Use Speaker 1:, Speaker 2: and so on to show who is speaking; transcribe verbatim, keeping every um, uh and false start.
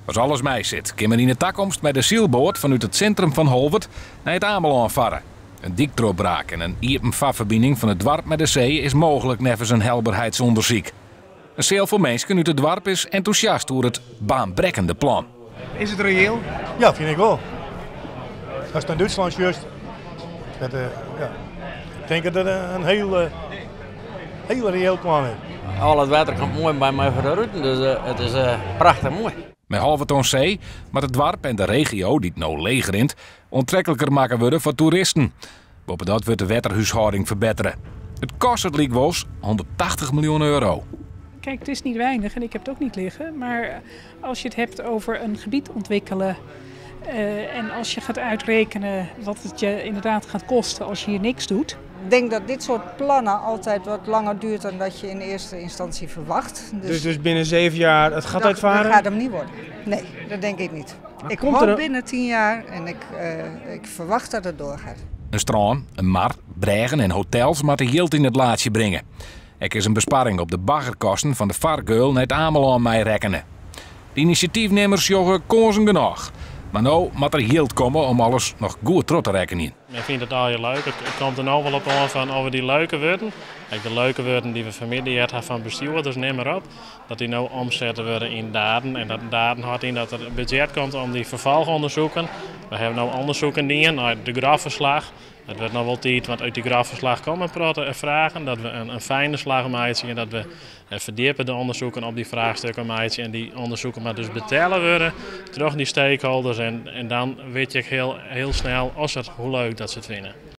Speaker 1: Als alles mee zit, kunnen we in de toekomst met de zeilboot vanuit het centrum van Holwert naar het Ameland varen. Een dikdoorbraak en een open vaarverbinding van het dorp met de zee is mogelijk nevens een helderheidsonderzoek. Een zeil voor mensen uit het dorp is enthousiast over het baanbrekkende plan.
Speaker 2: Is het reëel?
Speaker 3: Ja, vind ik wel. Als het in Duitsland juist, dat, uh, ja, ik denk dat het een heel, uh, heel reëel plan is.
Speaker 4: Al het water komt mooi bij mij voor de route, dus uh, het is uh, prachtig mooi.
Speaker 1: Met Holwert aan zee, maar het dorp en de regio, die het nou leeg rint, onttrekkelijker maken worden voor toeristen. Boven dat wordt de waterhuishouding verbeteren. Het kost het liek was honderdtachtig miljoen euro.
Speaker 5: Kijk, het is niet weinig en ik heb het ook niet liggen. Maar als je het hebt over een gebied ontwikkelen uh, en als je gaat uitrekenen wat het je inderdaad gaat kosten als je hier niks doet.
Speaker 6: Ik denk dat dit soort plannen altijd wat langer duurt dan dat je in eerste instantie verwacht.
Speaker 2: Dus, dus, dus binnen zeven jaar het gaat uitvaren?
Speaker 6: Dat gaat hem niet worden. Nee, dat denk ik niet. Maar ik hoop een... binnen tien jaar en ik, uh, ik verwacht dat het doorgaat.
Speaker 1: Een strand, een mar, bregen en hotels moeten hield in het laadje brengen. Er is een besparing op de baggerkosten van de vaargeul naar het Ameland mee rekenen. De initiatiefnemers joggen kozen genoeg. Maar nu moet er hield komen om alles nog goed terug te rekenen.
Speaker 7: Ik vind het al heel leuk. Het komt er nou wel op aan van of we die leuke worden. Kijk, de leuke worden die we familie hebben van bestuurders, neem maar op. Dat die nou omzetten worden in daden. En dat daden houdt in dat er een budget komt om die vervolgonderzoeken. We hebben nu onderzoeken die naar de grafverslag. Het wordt nog wel tijd, want uit die grafverslag komen praten en vragen. Dat we een, een fijne slag maken en dat we verdiepen de onderzoeken op die vraagstukken maken. En die onderzoeken maar dus betalen worden door die stakeholders. En, en dan weet je heel, heel snel als het, hoe leuk dat ze het vinden.